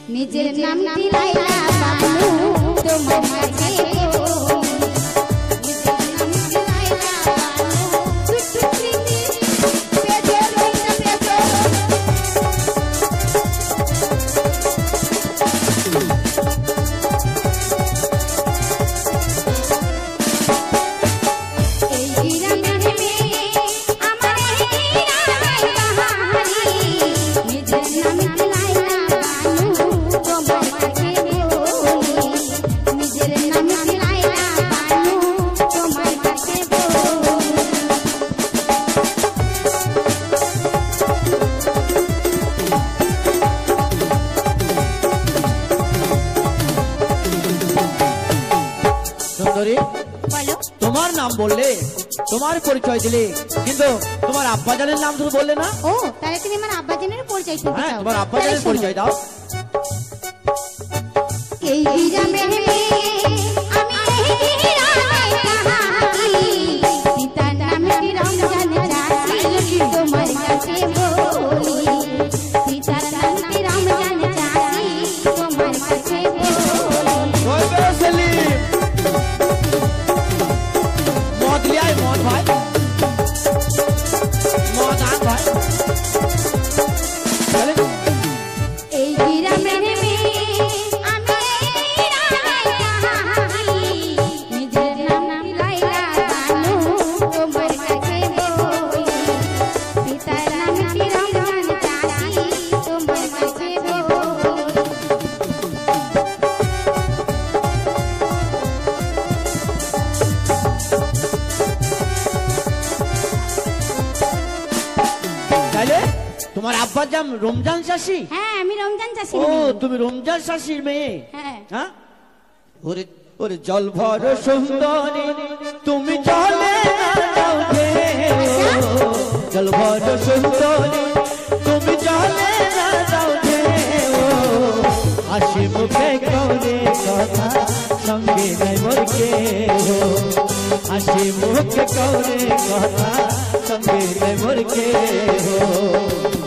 নিজের নাম দিলাইলা বানু তোমার মাঝে গো নিজের নাম দিলাইলা বানু টুটু প্রীতি পেজো রইনা পেজো এই গ্রামের মেয়ে আমার এই গ্রামের বাহারি নিজের নাম দিলাইলা বানু তোমার মাঝে বলি নিজের নাম দিলাইলা বানু তোমার মাঝে বলি সুন্দরী বলো তোমার নাম বললে তোমার পরিচয় দিলে কিন্তু তোমার আব্বাজানের নাম তুমি বললে না। ও তাহলে তুমি আমার আব্বাজানের পরিচয় শুনতে হ্যাঁ চাও তোমার আব্বাজানের পরিচয় দাও। এই গ্রামের মেয়ে আমি এই গ্রামের বাহারি পিতার নাম কি রমজান চাচি তোমার কাছে বলি পিতার নাম কি রমজান চাচি তোমার কাছে বলি ওই বে সেলিম মদ লিয়ে আয় মদ ভাই মদ আন ভাই চলে এই গ্রামের মেয়ে আমি এই গ্রামের বাহারি নিজের নাম দিলাইলা বানু তোমার কাছে বলি পিতার নাম কি রমজান চাচি তোমার কাছে বলি তাহলে তোমার আব্বার নাম রমজান চাষি। হ্যাঁ আমি রমজান চাচি ও তুমি রমজান চাষির মেয়ে। হ্যাঁ হ্যাঁ ওরে ওরে জল ভর সুন্দরী তুমি জলে না যাও গে জল ভর সুন্দরী তুমি জলে না যাও গে হাসি মুখে করে কথা সঙ্গে নাই মোর কে হাসি মুখে করে কথা সঙ্গে নাই মোর কে